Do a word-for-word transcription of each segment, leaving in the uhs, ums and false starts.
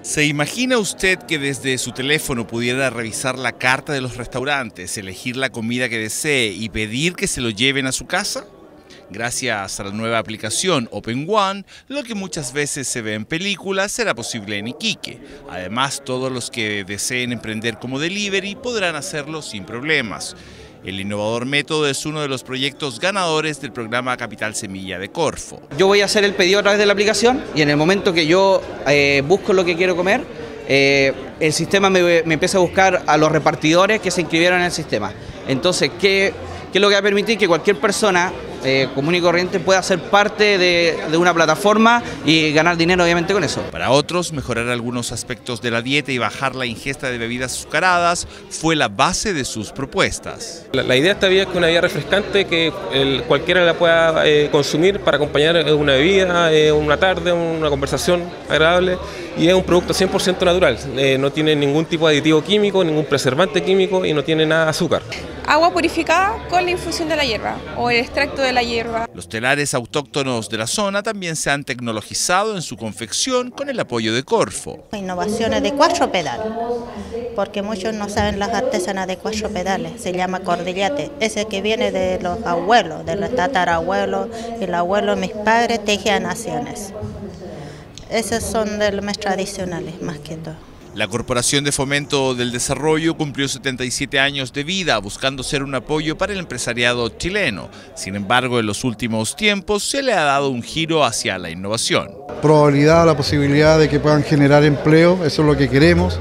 ¿Se imagina usted que desde su teléfono pudiera revisar la carta de los restaurantes, elegir la comida que desee y pedir que se lo lleven a su casa? Gracias a la nueva aplicación Open One, lo que muchas veces se ve en películas será posible en Iquique. Además, todos los que deseen emprender como delivery podrán hacerlo sin problemas. El innovador método es uno de los proyectos ganadores del programa Capital Semilla de Corfo. Yo voy a hacer el pedido a través de la aplicación y en el momento que yo eh, busco lo que quiero comer, eh, el sistema me, me empieza a buscar a los repartidores que se inscribieron en el sistema. Entonces, ¿qué, qué es lo que va a permitir? Que cualquier persona eh, común y corriente pueda ser parte de, de una plataforma y ganar dinero obviamente con eso. Para otros, mejorar algunos aspectos de la dieta y bajar la ingesta de bebidas azucaradas fue la base de sus propuestas. La, la idea de esta bebida es que una bebida refrescante que el, cualquiera la pueda eh, consumir para acompañar una bebida, eh, una tarde, una conversación agradable, y es un producto cien por ciento natural, eh, no tiene ningún tipo de aditivo químico, ningún preservante químico y no tiene nada de azúcar. Agua purificada con la infusión de la hierba o el extracto de la hierba. Los telares autóctonos de la zona también se han tecnologizado en su confección con el apoyo de Corfo. Innovaciones de cuatro pedales, porque muchos no saben las artesanas de cuatro pedales, se llama cordillate, ese que viene de los abuelos, de los tatarabuelos, y los abuelos mis padres tejían naciones. Esos son de los más tradicionales, más que todo. La Corporación de Fomento del Desarrollo cumplió setenta y siete años de vida buscando ser un apoyo para el empresariado chileno. Sin embargo, en los últimos tiempos se le ha dado un giro hacia la innovación. Probabilidad, la posibilidad de que puedan generar empleo, eso es lo que queremos.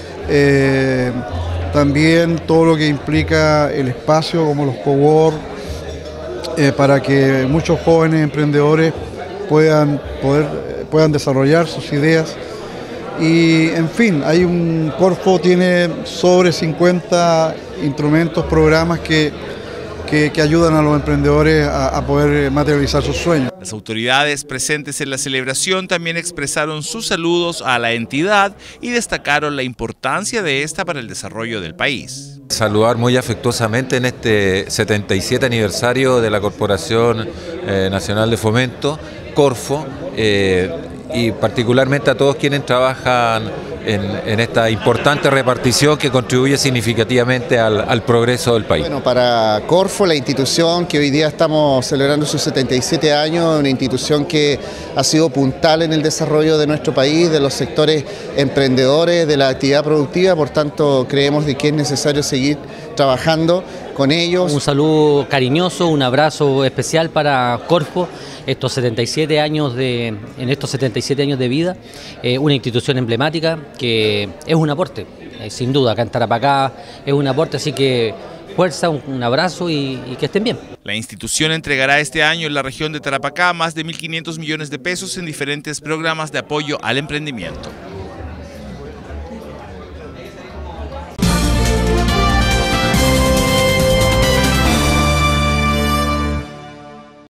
Eh, también todo lo que implica el espacio, como los cowork, eh, para que muchos jóvenes emprendedores puedan, poder, puedan desarrollar sus ideas. Y en fin, hay un Corfo tiene sobre cincuenta instrumentos, programas que, que, que ayudan a los emprendedores a, a poder materializar sus sueños. Las autoridades presentes en la celebración también expresaron sus saludos a la entidad y destacaron la importancia de esta para el desarrollo del país. Saludar muy afectuosamente en este setenta y siete aniversario de la Corporación eh, Nacional de Fomento, Corfo, eh, y particularmente a todos quienes trabajan en, en esta importante repartición que contribuye significativamente al, al progreso del país. Bueno, para Corfo, la institución que hoy día estamos celebrando sus setenta y siete años, una institución que ha sido puntal en el desarrollo de nuestro país, de los sectores emprendedores, de la actividad productiva, por tanto creemos de que es necesario seguir trabajando con ellos. Un saludo cariñoso, un abrazo especial para Corfo, estos setenta y siete años de, en estos setenta y siete años de vida, eh, una institución emblemática que es un aporte, eh, sin duda, acá en Tarapacá es un aporte, así que fuerza, un, un abrazo y, y que estén bien. La institución entregará este año en la región de Tarapacá más de mil quinientos millones de pesos en diferentes programas de apoyo al emprendimiento.